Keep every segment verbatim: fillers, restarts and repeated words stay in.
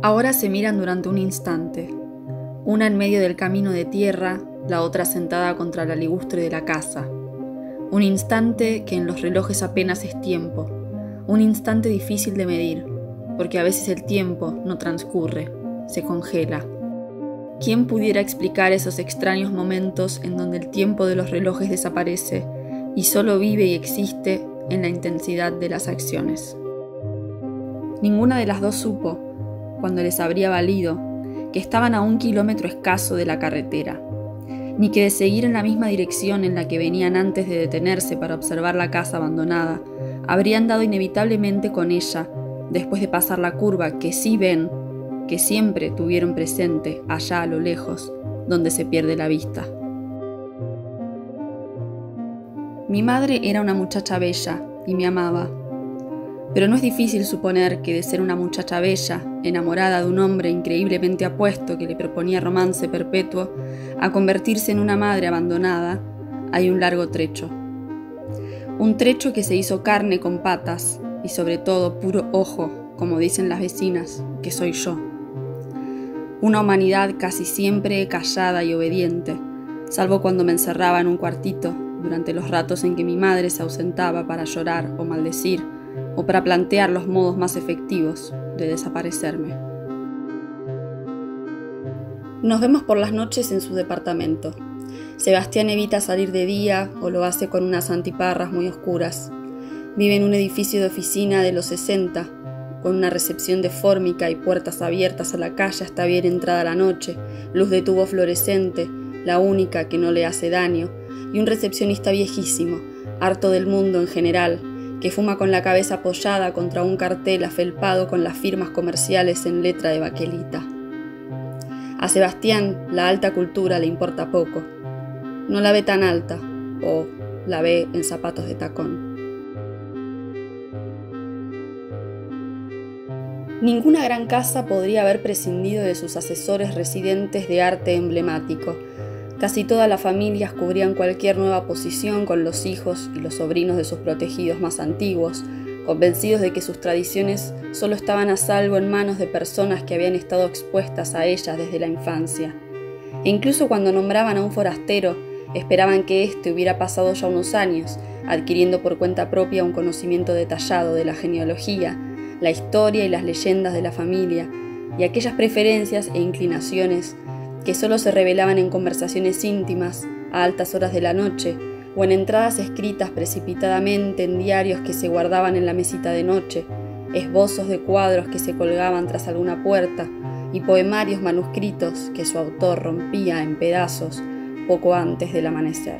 Ahora se miran durante un instante, una en medio del camino de tierra, la otra sentada contra la ligustre de la casa. Un instante que en los relojes apenas es tiempo, un instante difícil de medir, porque a veces el tiempo no transcurre, se congela. ¿Quién pudiera explicar esos extraños momentos en donde el tiempo de los relojes desaparece y solo vive y existe en la intensidad de las acciones? Ninguna de las dos supo, cuando les habría valido, que estaban a un kilómetro escaso de la carretera, ni que de seguir en la misma dirección en la que venían antes de detenerse para observar la casa abandonada, habrían dado inevitablemente con ella, después de pasar la curva que sí ven, que siempre tuvieron presente allá a lo lejos, donde se pierde la vista. Mi madre era una muchacha bella y me amaba, pero no es difícil suponer que de ser una muchacha bella, enamorada de un hombre increíblemente apuesto que le proponía romance perpetuo, a convertirse en una madre abandonada, hay un largo trecho. Un trecho que se hizo carne con patas y sobre todo puro ojo, como dicen las vecinas, que soy yo. Una humanidad casi siempre callada y obediente, salvo cuando me encerraba en un cuartito durante los ratos en que mi madre se ausentaba para llorar o maldecir, o para plantear los modos más efectivos de desaparecerme. Nos vemos por las noches en su departamento. Sebastián evita salir de día o lo hace con unas antiparras muy oscuras. Vive en un edificio de oficina de los sesenta, con una recepción de fórmica y puertas abiertas a la calle hasta bien entrada la noche, luz de tubo fluorescente, la única que no le hace daño, y un recepcionista viejísimo, harto del mundo en general, que fuma con la cabeza apoyada contra un cartel afelpado con las firmas comerciales en letra de baquelita. A Sebastián la alta cultura le importa poco. No la ve tan alta, o la ve en zapatos de tacón. Ninguna gran casa podría haber prescindido de sus asesores residentes de arte emblemático. Casi todas las familias cubrían cualquier nueva posición con los hijos y los sobrinos de sus protegidos más antiguos, convencidos de que sus tradiciones solo estaban a salvo en manos de personas que habían estado expuestas a ellas desde la infancia. E incluso cuando nombraban a un forastero, esperaban que éste hubiera pasado ya unos años, adquiriendo por cuenta propia un conocimiento detallado de la genealogía, la historia y las leyendas de la familia, y aquellas preferencias e inclinaciones que solo se revelaban en conversaciones íntimas, a altas horas de la noche, o en entradas escritas precipitadamente en diarios que se guardaban en la mesita de noche, esbozos de cuadros que se colgaban tras alguna puerta, y poemarios manuscritos que su autor rompía en pedazos poco antes del amanecer.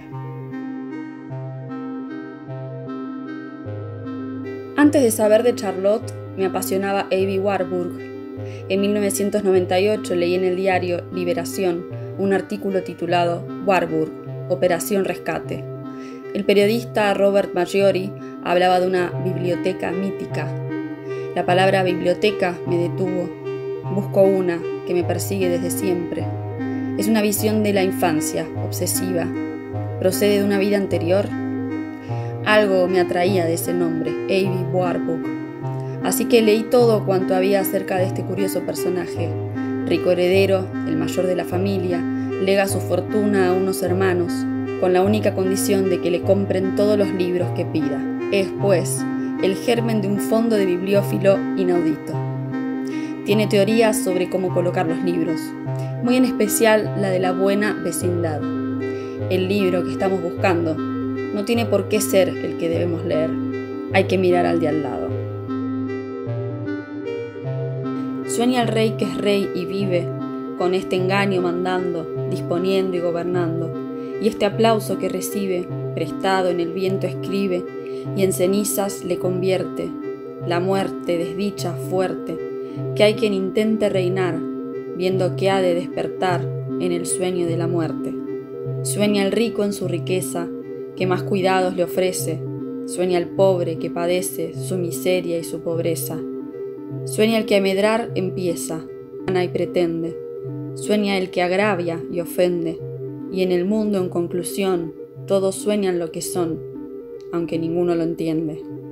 Antes de saber de Charlotte, me apasionaba Avie Warburg. En mil novecientos noventa y ocho leí en el diario Liberación un artículo titulado Warburg, Operación Rescate. El periodista Robert Maggiori hablaba de una biblioteca mítica. La palabra biblioteca me detuvo. Busco una que me persigue desde siempre. Es una visión de la infancia, obsesiva. ¿Procede de una vida anterior? Algo me atraía de ese nombre, Avie Warburg. Así que leí todo cuanto había acerca de este curioso personaje. Rico heredero, el mayor de la familia, lega su fortuna a unos hermanos, con la única condición de que le compren todos los libros que pida. Es, pues, el germen de un fondo de bibliófilo inaudito. Tiene teorías sobre cómo colocar los libros, muy en especial la de la buena vecindad. El libro que estamos buscando no tiene por qué ser el que debemos leer. Hay que mirar al de al lado. Sueña el rey que es rey y vive, con este engaño mandando, disponiendo y gobernando, y este aplauso que recibe, prestado en el viento escribe, y en cenizas le convierte, la muerte, desdicha fuerte, que hay quien intente reinar, viendo que ha de despertar en el sueño de la muerte. Sueña el rico en su riqueza, que más cuidados le ofrece, sueña el pobre que padece su miseria y su pobreza. Sueña el que a medrar empieza, gana y pretende. Sueña el que agravia y ofende. Y en el mundo, en conclusión, todos sueñan lo que son, aunque ninguno lo entiende.